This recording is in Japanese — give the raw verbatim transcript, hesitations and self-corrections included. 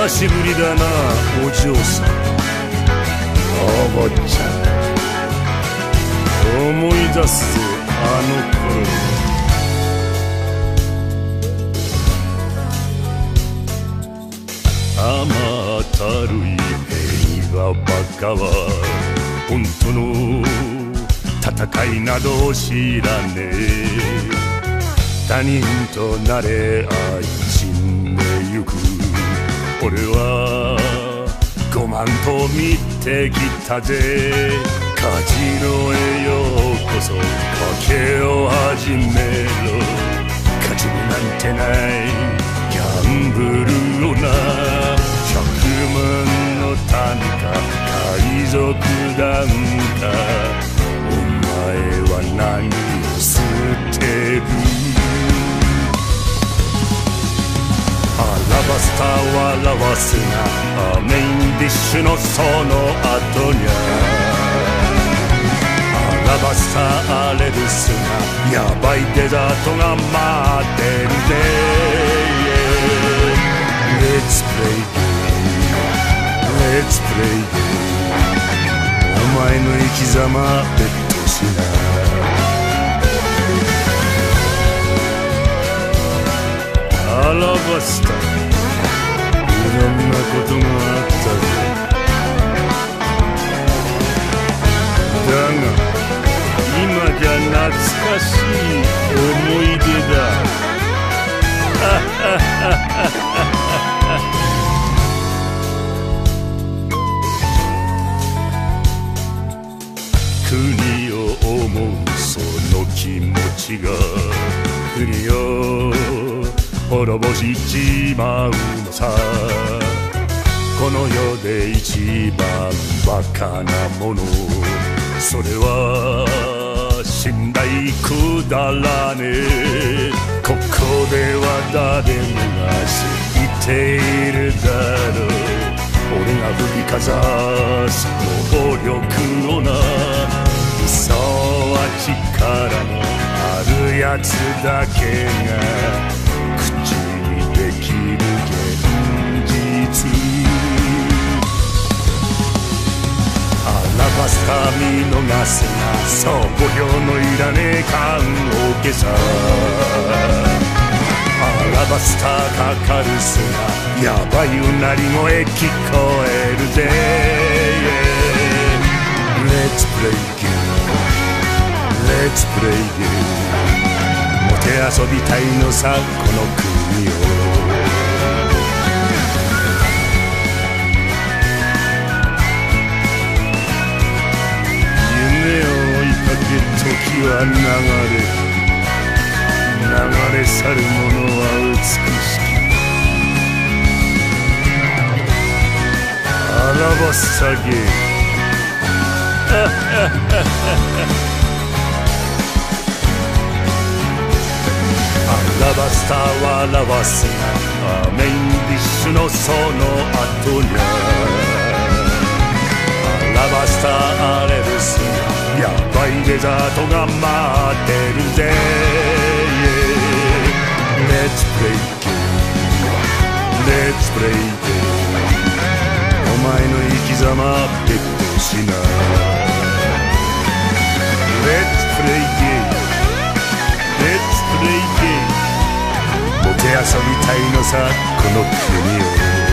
久しぶりだなお嬢さん。お坊ちゃん、思い出すぜあの頃。甘ったるい平和ばかは本当の戦いなど知らねえ。他人となれ愛死んでゆく俺はごまんと見てきたぜ。カジノへようこそ賭けを始めろ。勝ち目なんてないギャンブルをな。百万の民か海賊団かお前は何を捨てる。アラバスタ笑わすなメインディッシュのその後にゃ。アラバスタアレルスなヤバいデザートが待ってるぜ。Let's play game Let's play game お前の生き様ベットしな。アラバスタいろんなことがあったぜ。だが今じゃ懐かしい思い出だ。国を思うその気持ちが国を滅ぼしちまうのさ。この世で一番バカなものそれは信頼くだらねえ。ここでは誰もが知っているだろう。俺が振りかざす暴力をな。理想は力のあるやつだけが口にできる現実。アラバスタ見逃すなそう五票のいらねえ缶を消さ。アラバスタかかるすなやばいうなり声聞こえるぜ。Let's play game Let's play game もて遊びたいのさこの国を。夢を追いかけ時は流れ流れ去るものは美しき。アラバスタゲーアラバスタ笑わすなメインディッシュのその後にゃ。アラバスタアレルスなやばいデザートが待ってるぜ。Let's play game Let's play game お前の生き様ベットしな。Let's play game Let's play game もて遊びたいのさこの国を。